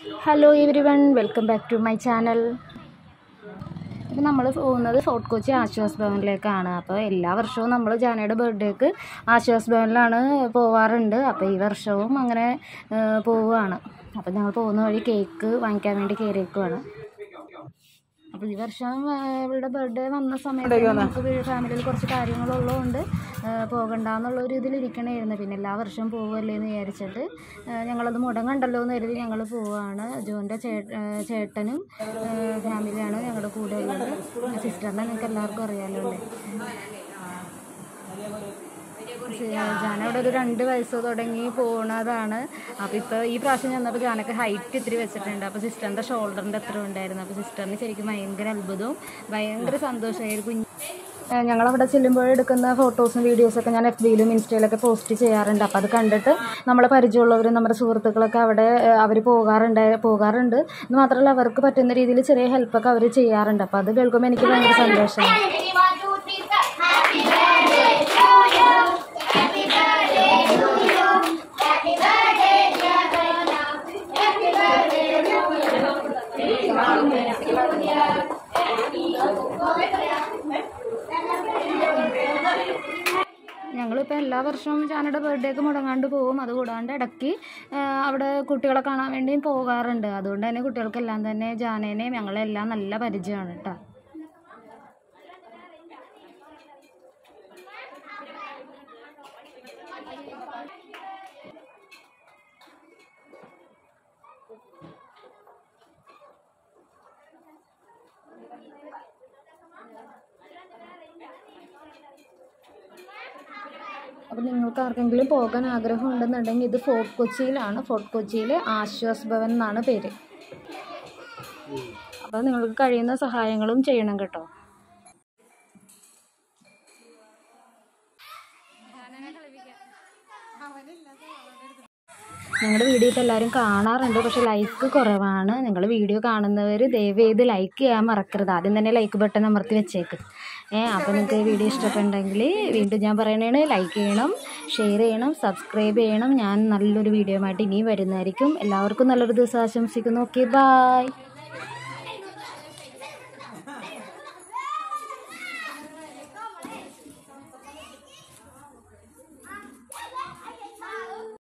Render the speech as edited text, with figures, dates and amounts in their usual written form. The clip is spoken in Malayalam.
Hello everyone, welcome back to my channel. ഇപ്പോൾ നമ്മൾ പോകുന്നത് ഫോർട്ട് കൊച്ചി ആശ്വാസ് ഭവനിലേക്കാണ്. അപ്പോൾ എല്ലാ വർഷവും നമ്മൾ ജാനയുടെ ബർത്ത്ഡേക്ക് ആശ്വാസ് ഭവനിലാണ് പോവാറുണ്ട്. അപ്പോൾ ഈ വർഷവും അങ്ങനെ പോവുകയാണ്. അപ്പോൾ ഞങ്ങൾ പോകുന്ന വഴി കേക്ക് വാങ്ങിക്കാൻ വേണ്ടി കയറിയേക്കുവാണ്. അപ്പോൾ ഈ വർഷം ഇവളുടെ ബർത്ത്ഡേ വന്ന സമയത്ത് നമുക്ക് ഫാമിലിയിൽ കുറച്ച് കാര്യങ്ങളുള്ളതുകൊണ്ട് പോകണ്ടെന്നുള്ളൊരു ഇതിലിരിക്കണമായിരുന്നു. പിന്നെ എല്ലാ വർഷവും പോകുമല്ലേ എന്ന് വിചാരിച്ചിട്ട് ഞങ്ങളത് മുടങ്ങണ്ടല്ലോ എന്ന് കരുതി ഞങ്ങൾ പോവുകയാണ്. ജോൻ്റെ ചേട്ടനും ഫാമിലിയാണ് ഞങ്ങളുടെ കൂടെ ഉള്ളത്. സിസ്റ്ററിനെ നിങ്ങൾക്ക് എല്ലാവർക്കും അറിയാമല്ലോ അല്ലേ. ജാനവിടെ ഒരു 2 വയസ്സ് തുടങ്ങി പോകുന്നതാണ്. അപ്പോൾ ഇപ്പോൾ ഈ പ്രാവശ്യം ചെന്നപ്പോൾ ജാനൊക്കെ ഹൈറ്റ് ഇത്തിരി വെച്ചിട്ടുണ്ട്. അപ്പോൾ സിസ്റ്ററിൻ്റെ ഷോൾഡറിൻ്റെ അത്ര ഉണ്ടായിരുന്നു. അപ്പോൾ സിസ്റ്ററിന് ശരിക്കും ഭയങ്കര അത്ഭുതവും ഭയങ്കര സന്തോഷമായിരുന്നു. ഞങ്ങളവിടെ ചെല്ലുമ്പോഴെടുക്കുന്ന ഫോട്ടോസും വീഡിയോസൊക്കെ ഞാൻ FBയിലും ഇൻസ്റ്റയിലൊക്കെ പോസ്റ്റ് ചെയ്യാറുണ്ട്. അപ്പോൾ അത് കണ്ടിട്ട് നമ്മളെ പരിചയമുള്ളവരും നമ്മുടെ സുഹൃത്തുക്കളൊക്കെ അവിടെ അവർ പോകാറുണ്ട് എന്ന് മാത്രമല്ല അവർക്ക് പറ്റുന്ന രീതിയിൽ ചെറിയ ഹെൽപ്പൊക്കെ അവർ ചെയ്യാറുണ്ട്. അപ്പോൾ അത് കേൾക്കുമ്പോൾ എനിക്ക് ഭയങ്കര സന്തോഷമാണ്. ഞങ്ങളിപ്പോൾ എല്ലാ വർഷവും ജാനയുടെ ബർത്ത്ഡേക്ക് മുടങ്ങാണ്ട് പോകും. അതുകൂടാണ്ട് ഇടയ്ക്ക് അവിടെ കുട്ടികളെ കാണാൻ വേണ്ടിയും പോകാറുണ്ട്. അതുകൊണ്ട് തന്നെ കുട്ടികൾക്കെല്ലാം തന്നെ ജാനേനെയും ഞങ്ങളെല്ലാം നല്ല പരിചയമാണ് കേട്ടോ. അപ്പോൾ നിങ്ങൾക്ക് ആർക്കെങ്കിലും പോകാൻ ആഗ്രഹം ഉണ്ടെന്നുണ്ടെങ്കിൽ ഇത് ഫോർട്ട് കൊച്ചിയിലാണ്. ഫോർട്ട് കൊച്ചിയിലെ ആശ്വാസ് ഭവൻ എന്നാണ് പേര്. അപ്പോൾ നിങ്ങൾക്ക് കഴിയുന്ന സഹായങ്ങളും ചെയ്യണം കേട്ടോ. ഞങ്ങളുടെ വീഡിയോ ഇപ്പോൾ എല്ലാവരും കാണാറുണ്ട്, പക്ഷേ ലൈക്ക് കുറവാണ്. നിങ്ങൾ വീഡിയോ കാണുന്നവർ ദയവ് ചെയ്ത് ലൈക്ക് ചെയ്യാൻ മറക്കരുത്. ആദ്യം തന്നെ ലൈക്ക് ബട്ടൺ അമർത്തി വെച്ചേക്ക്. അപ്പോൾ നിങ്ങൾക്ക് ഈ വീഡിയോ ഇഷ്ടപ്പെട്ടെങ്കിൽ വീണ്ടും ഞാൻ പറയണതാണ്, ലൈക്ക് ചെയ്യണം, ഷെയർ ചെയ്യണം, സബ്സ്ക്രൈബ് ചെയ്യണം. ഞാൻ നല്ലൊരു വീഡിയോ ആയിട്ട് ഇനിയും വരുന്നതായിരിക്കും. എല്ലാവർക്കും നല്ലൊരു ദിവസം ആശംസിക്കുന്നു. Okay, by.